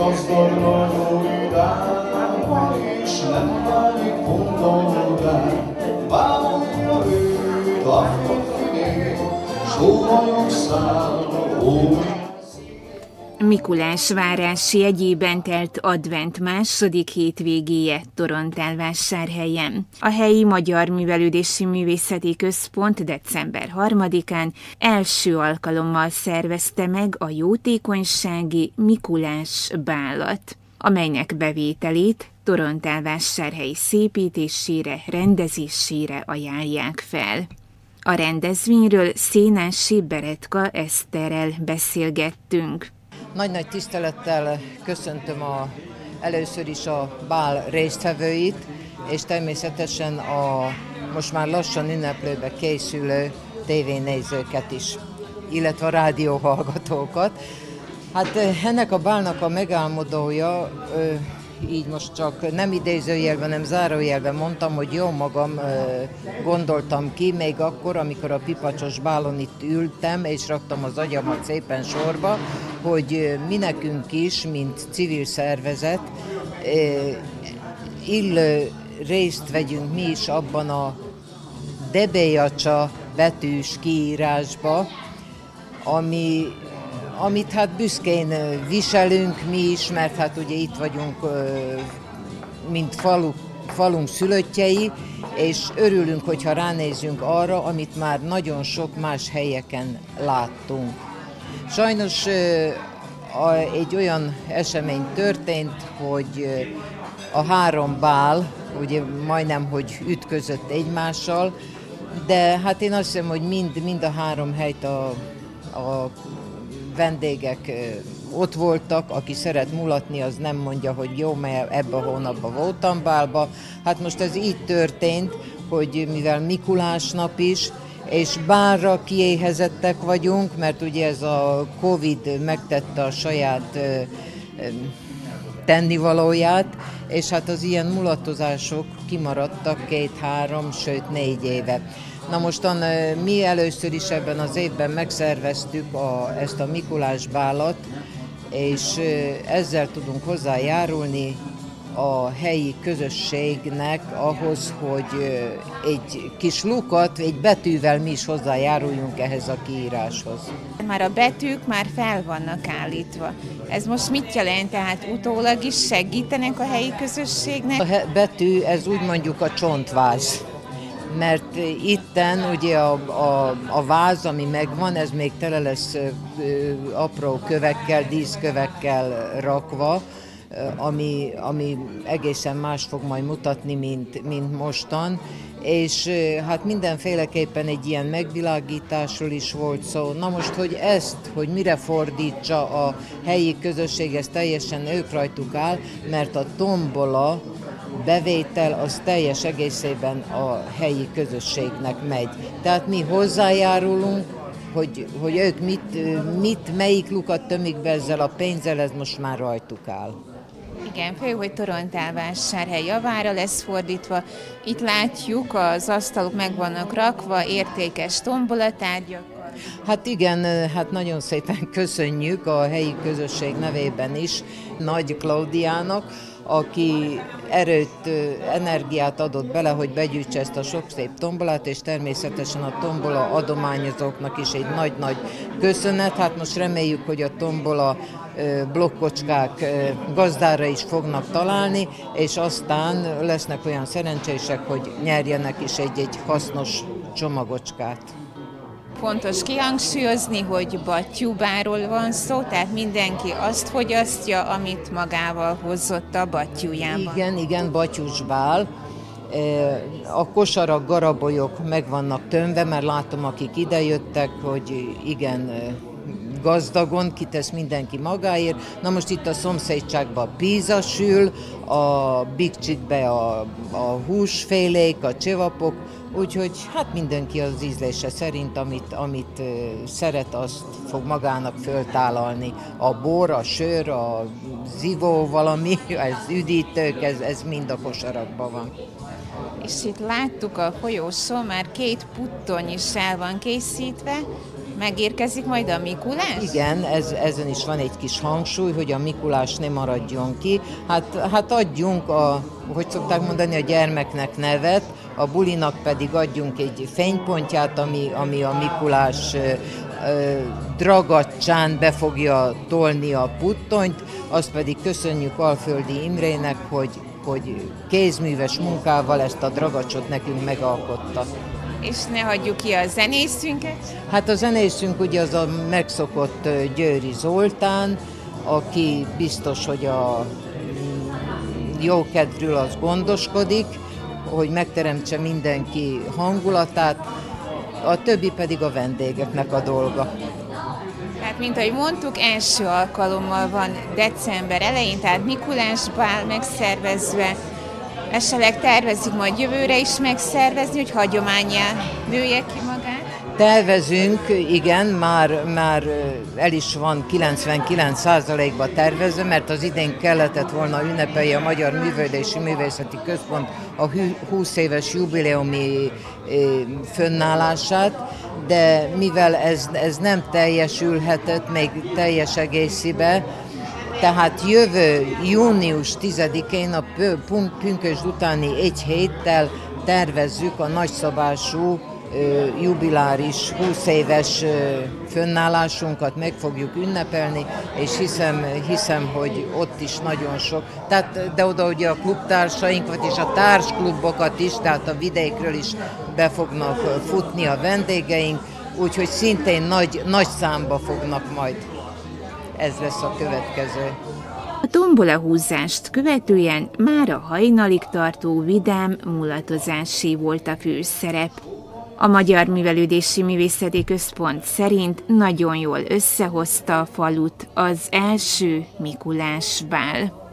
gazdag nagyon vidám van, és nem válik fontolódán. Vállalja őt a férfiné, sóhajok szállva, ó. Mikulásvárási jegyében telt advent második hétvégéje Torontálvásárhelyen. A helyi Magyar Művelődési Művészeti Központ december 3-án első alkalommal szervezte meg a jótékonysági Mikulás bálat, amelynek bevételét Torontálvásárhely szépítésére, rendezésére ajánlják fel. A rendezvényről Szénási Beretka Eszterrel beszélgettünk. Nagy-nagy tisztelettel köszöntöm először is a bál résztvevőit, és természetesen a most már lassan ünneplőbe készülő tévénézőket is, illetve a rádióhallgatókat. Hát ennek a bálnak a megálmodója, így most csak nem idézőjelben, nem zárójelben mondtam, hogy jó magam gondoltam ki, még akkor, amikor a Pipacsos bálon itt ültem, és raktam az agyamat szépen sorba, hogy mi nekünk is, mint civil szervezet, illő részt vegyünk mi is abban a Debejacsa betűs kiírásba, amit hát büszkén viselünk mi is, mert hát ugye itt vagyunk, mint falunk szülöttjei, és örülünk, hogyha ránézünk arra, amit már nagyon sok más helyeken láttunk. Sajnos egy olyan esemény történt, hogy a három bál, ugye majdnem, hogy ütközött egymással, de hát én azt hiszem, hogy mind a három helyt a vendégek ott voltak, aki szeret mulatni, az nem mondja, hogy jó, mert ebben a hónapban voltam bálba. Hát most ez így történt, hogy mivel Mikulás nap is, és bálra kiéhezettek vagyunk, mert ugye ez a Covid megtette a saját tennivalóját, és hát az ilyen mulatozások kimaradtak 2-3, sőt 4 éve. Na mostan mi először is ebben az évben megszerveztük ezt a Mikulás bálat, és ezzel tudunk hozzájárulni a helyi közösségnek ahhoz, hogy egy kis lukat, egy betűvel mi is hozzájáruljunk ehhez a kiíráshoz. Már a betűk már fel vannak állítva. Ez most mit jelent? Tehát utólag is segítenek a helyi közösségnek? A betű, ez úgy mondjuk a csontváz. Mert itten ugye a váz, ami megvan, ez még tele lesz apró kövekkel, díszkövekkel rakva, ami egészen más fog majd mutatni, mint mostan. És hát mindenféleképpen egy ilyen megvilágításról is volt szó. Na most, hogy mire fordítsa a helyi közösség, ez teljesen ők rajtuk áll, mert a tombola bevétel az teljes egészében a helyi közösségnek megy. Tehát mi hozzájárulunk, hogy ők melyik lukat tömik be ezzel a pénzzel, ez most már rajtuk áll. Igen, fő, hogy Torontálvásárhely javára lesz fordítva. Itt látjuk, az asztalok meg vannak rakva, értékes tombolatárgyakkal. Hát igen, hát nagyon szépen köszönjük a helyi közösség nevében is Nagy Klaudiának, aki erőt, energiát adott bele, hogy begyűjtse ezt a sok szép tombolát, és természetesen a tombola adományozóknak is egy nagy-nagy köszönet. Hát most reméljük, hogy a tombola blokkocskák gazdára is fognak találni, és aztán lesznek olyan szerencsések, hogy nyerjenek is egy hasznos csomagocskát. Fontos kihangsúlyozni, hogy battyúbáról van szó, tehát mindenki azt fogyasztja, amit magával hozott a battyújában. Igen, battyús bál. A kosarak, garabolyok meg vannak tömve, mert látom, akik idejöttek, hogy igen, gazdagon kitesz mindenki magáért. Na most itt a szomszédságban píza sül, a bikcsikbe a húsfélék, a csevapok, úgyhogy hát mindenki az ízlése szerint, amit szeret, azt fog magának föltálalni. A bor, a sör, a zivó valami, az üdítők, ez mind a kosarakban van. És itt láttuk a folyósó, már 2 puttony is el van készítve. megérkezik majd a Mikulás? Igen, ezen is van egy kis hangsúly, hogy a Mikulás ne maradjon ki. Hát adjunk, hogy szokták mondani, a gyermeknek nevet, a bulinak pedig adjunk egy fénypontját, ami a Mikulás dragacsán be fogja tolni a puttonyt, azt pedig köszönjük Alföldi Imrének, hogy kézműves munkával ezt a dragacsot nekünk megalkotta. És ne hagyjuk ki a zenészünket? Hát a zenészünk ugye az a megszokott Győri Zoltán, aki biztos, hogy a jókedvről az gondoskodik, hogy megteremtse mindenki hangulatát, a többi pedig a vendégeknek a dolga. Hát, mint ahogy mondtuk, első alkalommal van december elején, tehát Mikulás bál megszervezve. Esetleg tervezik majd jövőre is megszervezni, hogy hagyománnyá nője ki magát? Tervezünk, igen, már el is van 99%-ban tervezve, mert az idén kellett volna ünnepelni a Magyar Művelődési Művészeti Központ a 20 éves jubileumi fönnállását, de mivel ez nem teljesülhetett még teljes egészében, tehát jövő június 10-én a pünkösd utáni egy héttel tervezzük a nagyszabású jubiláris 20 éves fönnállásunkat, meg fogjuk ünnepelni, és hiszem, hogy ott is nagyon sok. Tehát, de oda ugye a klubtársainkat és a társklubokat is, tehát a vidékről is be fognak futni a vendégeink, úgyhogy szintén nagy számba fognak majd. Ez lesz a következő. A tombolahúzást követően már a hajnalig tartó vidám mulatozásé volt a főszerep. A Magyar Művelődési Művészeti Központ szerint nagyon jól összehozta a falut az első Mikulás bál.